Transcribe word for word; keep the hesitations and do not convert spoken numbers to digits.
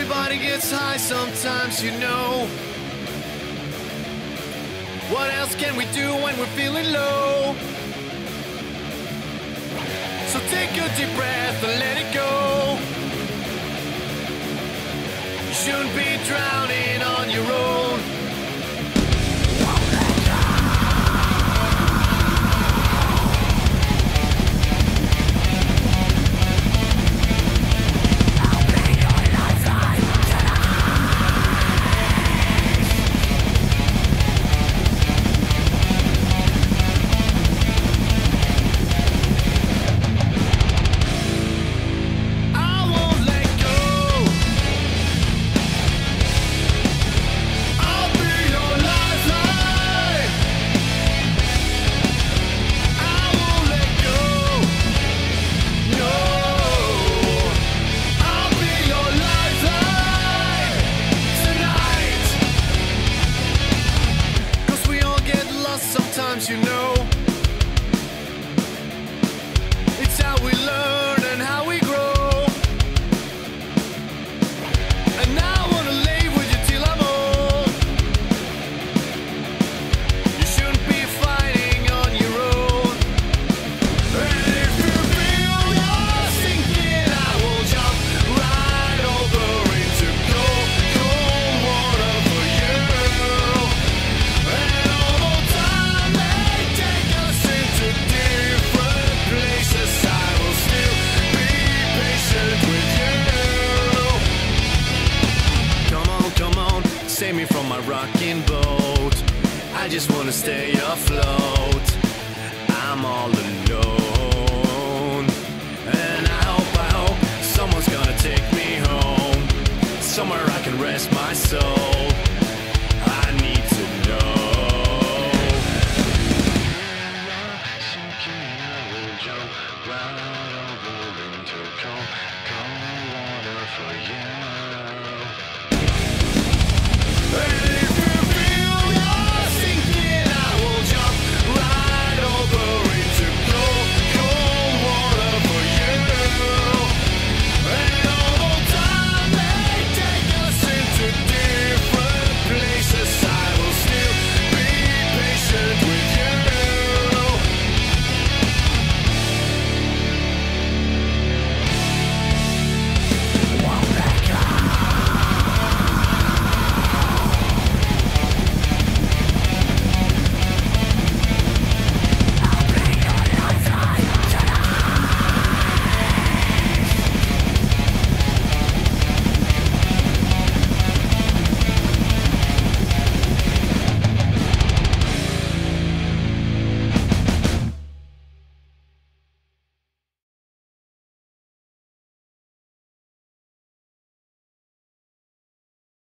Everybody gets high sometimes, you know. What else can we do when we're feeling low? So take a deep breath and let it go. You shouldn't be drowning on your own. You know, it's how we learn and how we grow. And now I wanna lay with you till I'm old. You shouldn't be fighting on your own. And if you feel you're sinking, I will jump right over into cold, cold water for you. And all the time take us into different places, I will still be patient with you. Come on, come on, save me from my rocking boat. I just wanna stay afloat. I'm all alone, and I hope, I hope someone's gonna take me home, somewhere I can rest my soul.